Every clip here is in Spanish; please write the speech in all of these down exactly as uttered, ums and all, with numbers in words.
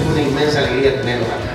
una inmensa alegría tenerlos acá.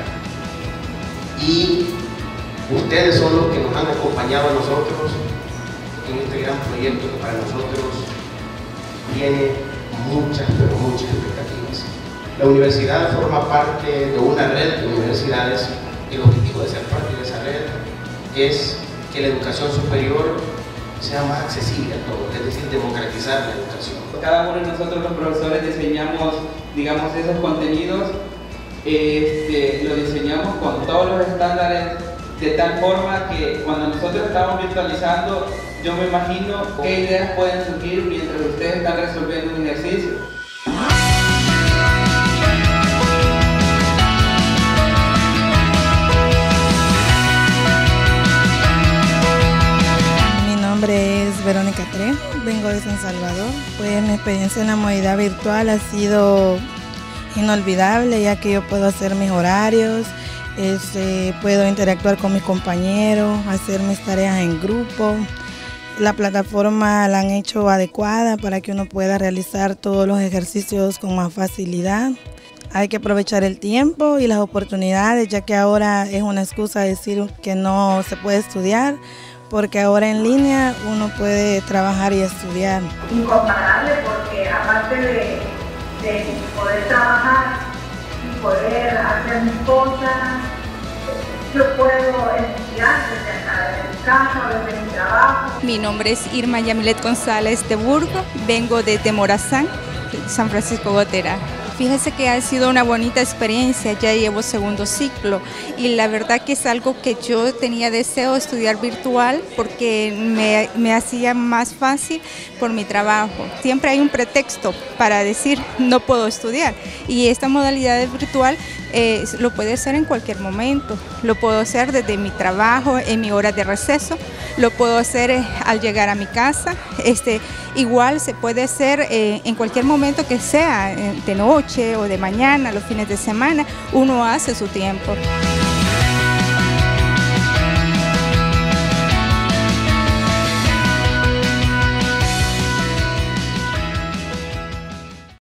Y ustedes son los que nos han acompañado a nosotros en este gran proyecto que para nosotros tiene muchas, pero muchas expectativas. La universidad forma parte de una red de universidades. El objetivo de ser parte de esa red es que la educación superior sea más accesible a todos, es decir, democratizar la educación. Cada uno de nosotros los profesores diseñamos, digamos, esos contenidos, este, lo diseñamos con todos los estándares, de tal forma que cuando nosotros estamos virtualizando, yo me imagino qué ideas pueden surgir mientras ustedes están resolviendo un ejercicio. Mi nombre es Verónica Tre, vengo de San Salvador. Pues mi experiencia en la modalidad virtual ha sido inolvidable, ya que yo puedo hacer mis horarios, este, puedo interactuar con mis compañeros, hacer mis tareas en grupo. La plataforma la han hecho adecuada para que uno pueda realizar todos los ejercicios con más facilidad. Hay que aprovechar el tiempo y las oportunidades, ya que ahora es una excusa decir que no se puede estudiar, porque ahora en línea uno puede trabajar y estudiar. Incomparable, porque aparte de, de poder trabajar y poder hacer mis cosas, yo puedo estudiar desde acá, desde mi casa, desde mi trabajo. Mi nombre es Irma Yamilet González de Burgo, vengo de Morazán, San Francisco Gotera. Fíjese que ha sido una bonita experiencia, ya llevo segundo ciclo y la verdad que es algo que yo tenía deseo de estudiar virtual porque me, me hacía más fácil por mi trabajo. Siempre hay un pretexto para decir no puedo estudiar y esta modalidad virtual eh, lo puedo hacer en cualquier momento, lo puedo hacer desde mi trabajo, en mi hora de receso, lo puedo hacer eh, al llegar a mi casa, este, igual se puede hacer eh, en cualquier momento que sea, eh, de noche o de mañana, los fines de semana, uno hace su tiempo.